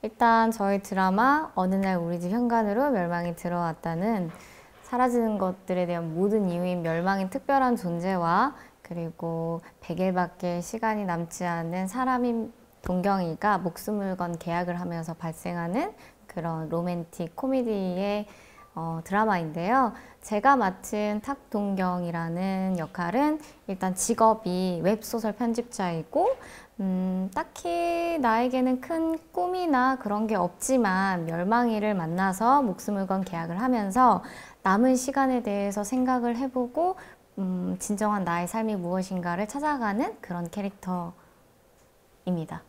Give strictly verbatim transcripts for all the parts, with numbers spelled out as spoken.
일단 저희 드라마 어느 날 우리 집 현관으로 멸망이 들어왔다는 사라지는 것들에 대한 모든 이유인 멸망인 특별한 존재와 그리고 백 일밖에 시간이 남지 않은 사람인 동경이가 목숨을 건 계약을 하면서 발생하는 그런 로맨틱 코미디의 어, 드라마인데요. 제가 맡은 탁동경이라는 역할은 일단 직업이 웹소설 편집자이고 음, 딱히 나에게는 큰 꿈이나 그런 게 없지만 멸망이를 만나서 목숨을 건 계약을 하면서 남은 시간에 대해서 생각을 해보고 음, 진정한 나의 삶이 무엇인가를 찾아가는 그런 캐릭터입니다.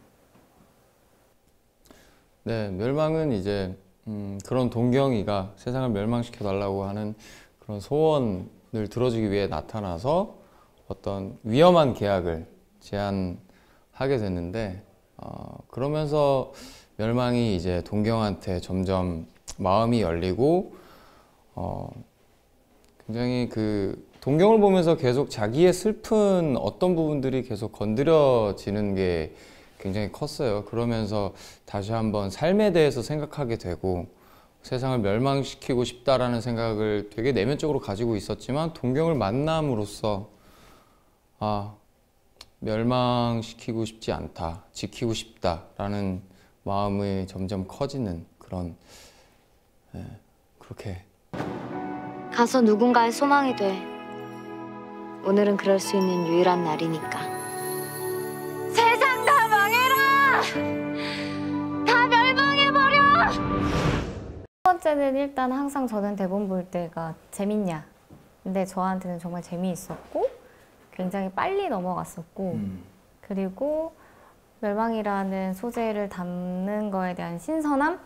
네, 멸망은 이제 음, 그런 동경이가 세상을 멸망시켜 달라고 하는 그런 소원을 들어주기 위해 나타나서 어떤 위험한 계약을 제안하게 됐는데 어, 그러면서 멸망이 이제 동경한테 점점 마음이 열리고 어, 굉장히 그 동경을 보면서 계속 자기의 슬픈 어떤 부분들이 계속 건드려지는 게 굉장히 컸어요. 그러면서 다시 한번 삶에 대해서 생각하게 되고 세상을 멸망시키고 싶다라는 생각을 되게 내면적으로 가지고 있었지만 동경을 만남으로써 아, 멸망시키고 싶지 않다, 지키고 싶다라는 마음이 점점 커지는 그런 예, 그렇게 가서 누군가의 소망이 돼. 오늘은 그럴 수 있는 유일한 날이니까. 세상 다 망해라! 다 멸망해버려! 첫 번째는 일단 항상 저는 대본 볼 때가 재밌냐. 근데 저한테는 정말 재미있었고 굉장히 빨리 넘어갔었고 음. 그리고 멸망이라는 소재를 담는 거에 대한 신선함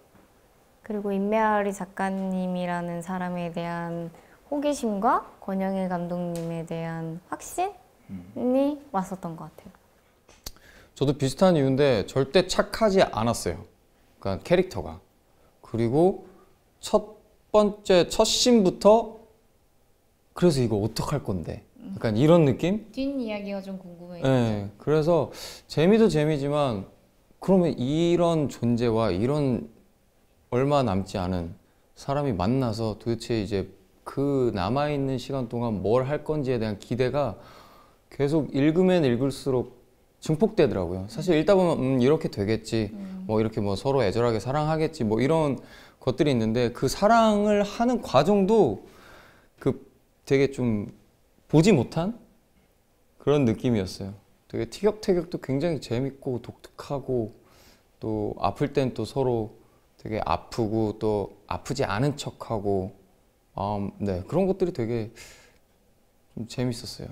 그리고 임메아리 작가님이라는 사람에 대한 호기심과 권영일 감독님에 대한 확신이 음. 왔었던 것 같아요. 저도 비슷한 이유인데 절대 착하지 않았어요. 그러니까 캐릭터가. 그리고 첫 번째 첫 씬부터 그래서 이거 어떡할 건데? 약간 이런 느낌? 뒷이야기가 좀 궁금해요. 네, 그래서 재미도 재미지만 그러면 이런 존재와 이런 얼마 남지 않은 사람이 만나서 도대체 이제 그 남아있는 시간 동안 뭘 할 건지에 대한 기대가 계속 읽으면 읽을수록 증폭되더라고요. 사실 읽다 보면 음, 이렇게 되겠지, 음. 뭐 이렇게 뭐 서로 애절하게 사랑하겠지, 뭐 이런 것들이 있는데 그 사랑을 하는 과정도 그 되게 좀 보지 못한 그런 느낌이었어요. 되게 티격태격도 굉장히 재밌고 독특하고 또 아플 땐 또 서로 되게 아프고 또 아프지 않은 척하고 음, 네 그런 것들이 되게 좀 재밌었어요.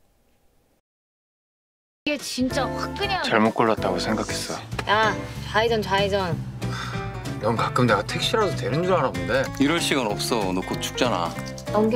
이게 진짜 확 그냥 잘못 골랐다고 생각했어. 야 좌회전 좌회전. 넌 가끔 내가 택시라도 되는 줄 알아 본데. 이럴 시간 없어. 너 곧 죽잖아. 넘겨.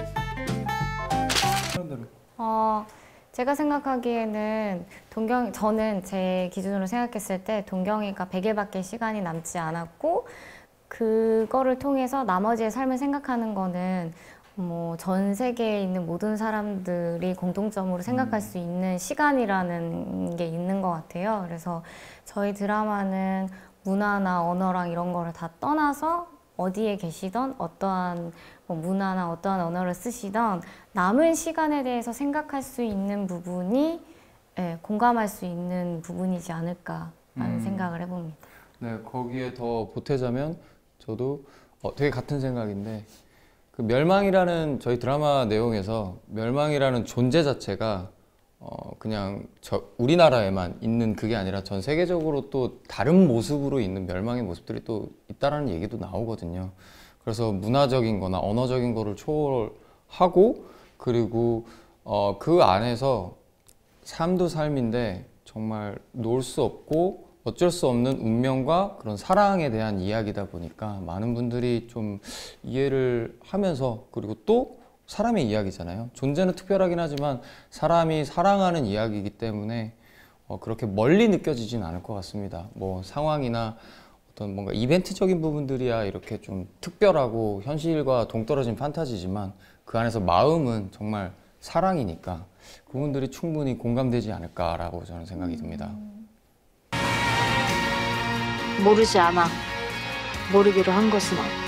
어, 제가 생각하기에는 동경 저는 제 기준으로 생각했을 때 동경이가 백 일밖에 시간이 남지 않았고 그거를 통해서 나머지의 삶을 생각하는 거는 뭐 전 세계에 있는 모든 사람들이 공통점으로 생각할 수 있는 시간이라는 게 있는 것 같아요. 그래서 저희 드라마는 문화나 언어랑 이런 거를 다 떠나서 어디에 계시던 어떠한 뭐 문화나 어떠한 언어를 쓰시던 남은 시간에 대해서 생각할 수 있는 부분이 예, 공감할 수 있는 부분이지 않을까라는 음. 생각을 해봅니다. 네, 거기에 더 보태자면 저도 어, 되게 같은 생각인데 그 멸망이라는 저희 드라마 내용에서 멸망이라는 존재 자체가 어, 그냥 저 우리나라에만 있는 그게 아니라 전 세계적으로 또 다른 모습으로 있는 멸망의 모습들이 또 있다라는 얘기도 나오거든요. 그래서 문화적인 거나 언어적인 거를 초월하고 그리고 어, 그 안에서 삶도 삶인데 정말 놓을 수 없고 어쩔 수 없는 운명과 그런 사랑에 대한 이야기다 보니까 많은 분들이 좀 이해를 하면서 그리고 또 사람의 이야기잖아요. 존재는 특별하긴 하지만 사람이 사랑하는 이야기이기 때문에 어, 그렇게 멀리 느껴지진 않을 것 같습니다. 뭐 상황이나 어떤 뭔가 이벤트적인 부분들이야 이렇게 좀 특별하고 현실과 동떨어진 판타지지만 그 안에서 마음은 정말 사랑이니까 그분들이 충분히 공감되지 않을까라고 저는 생각이 듭니다. 모르지 아마. 모르기로 한 것은 없.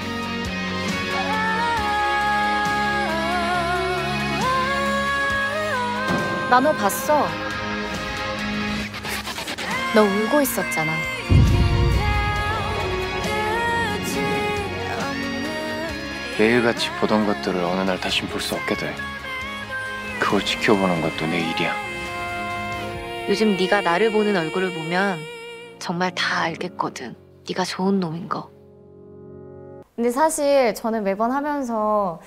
나 너 봤어. 너 울고 있었잖아. 매일같이 보던 것들을 어느 날 다시 볼 수 없게 돼. 그걸 지켜보는 것도 내 일이야. 요즘 네가 나를 보는 얼굴을 보면 정말 다 알겠거든. 네가 좋은 놈인 거. 근데 사실 저는 매번 하면서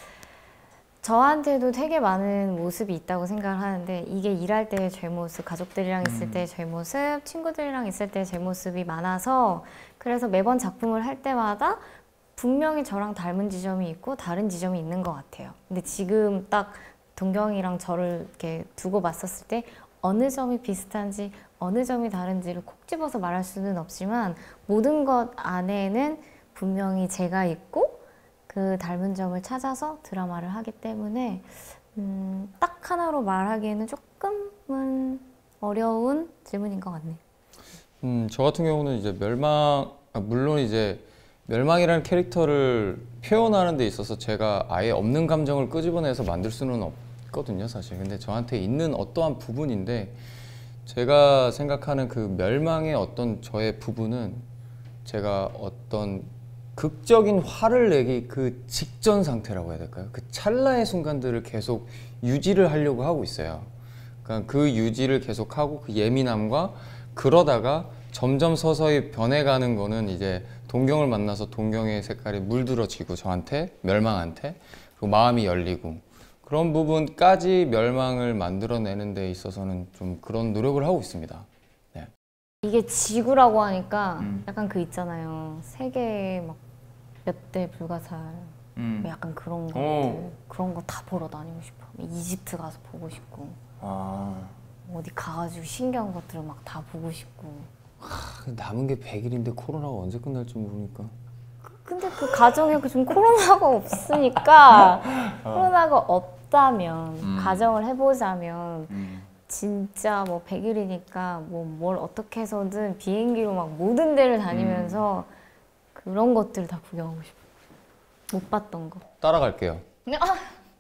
저한테도 되게 많은 모습이 있다고 생각을 하는데 이게 일할 때의 제 모습, 가족들이랑 있을 때의 제 모습, 친구들이랑 있을 때의 제 모습이 많아서 그래서 매번 작품을 할 때마다 분명히 저랑 닮은 지점이 있고 다른 지점이 있는 것 같아요. 근데 지금 딱 동경이랑 저를 이렇게 두고 봤었을 때 어느 점이 비슷한지 어느 점이 다른지를 콕 집어서 말할 수는 없지만 모든 것 안에는 분명히 제가 있고 그 닮은 점을 찾아서 드라마를 하기 때문에 음, 딱 하나로 말하기에는 조금은 어려운 질문인 것 같네요. 음, 저 같은 경우는 이제 멸망, 아, 물론 이제 멸망이라는 캐릭터를 표현하는 데 있어서 제가 아예 없는 감정을 끄집어내서 만들 수는 없거든요, 사실. 근데 저한테 있는 어떠한 부분인데 제가 생각하는 그 멸망의 어떤 저의 부분은 제가 어떤 극적인 화를 내기 그 직전 상태라고 해야 될까요? 그 찰나의 순간들을 계속 유지를 하려고 하고 있어요. 그러니까 그 유지를 계속하고 그 예민함과 그러다가 점점 서서히 변해가는 거는 이제 동경을 만나서 동경의 색깔이 물들어지고 저한테, 멸망한테, 그리고 마음이 열리고 그런 부분까지 멸망을 만들어내는 데 있어서는 좀 그런 노력을 하고 있습니다. 네. 이게 지구라고 하니까 음. 약간 그 있잖아요. 세계 막 몇 대 불가사의 음. 뭐 약간 그런 것들 오. 그런 거 다 보러 다니고 싶어. 이집트 가서 보고 싶고 아, 어디 가가지고 신기한 것들을 막 다 보고 싶고. 남은 게 백 일인데 코로나가 언제 끝날지 모르니까. 근데 그 가정에 그 좀 코로나가 없으니까 코로나가 없다면 음. 가정을 해보자면 음. 진짜 뭐 백 일이니까 뭐 뭘 어떻게 해서든 비행기로 막 모든 데를 다니면서 그런 것들을 다 구경하고 싶어. 못 봤던 거. 따라갈게요. 아,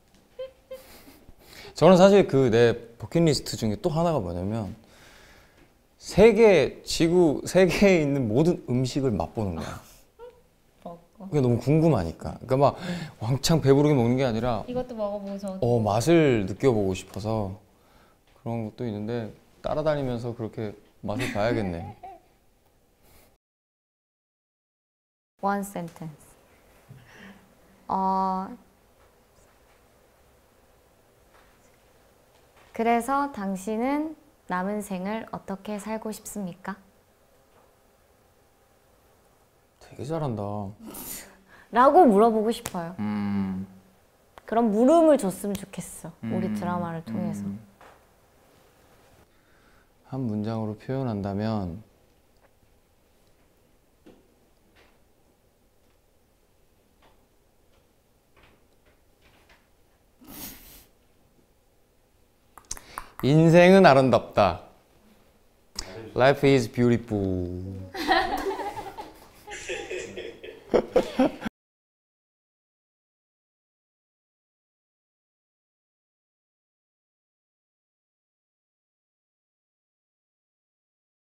저는 사실 그 내 버킷리스트 중에 또 하나가 뭐냐면 세계, 지구, 세계에 있는 모든 음식을 맛보는 거야. 그게 너무 궁금하니까. 그러니까 막 왕창 배부르게 먹는 게 아니라 이것도 먹어보고 저 어, 맛을 느껴보고 싶어서 그런 것도 있는데 따라다니면서 그렇게 맛을 봐야겠네. one sentence. 어, 그래서 당신은 남은 생을 어떻게 살고 싶습니까? 되게 잘한다. 라고 물어보고 싶어요. 음, 그런 물음을 줬으면 좋겠어. 우리 음, 드라마를 통해서. 음. 한 문장으로 표현한다면 인생은 아름답다. Life is beautiful.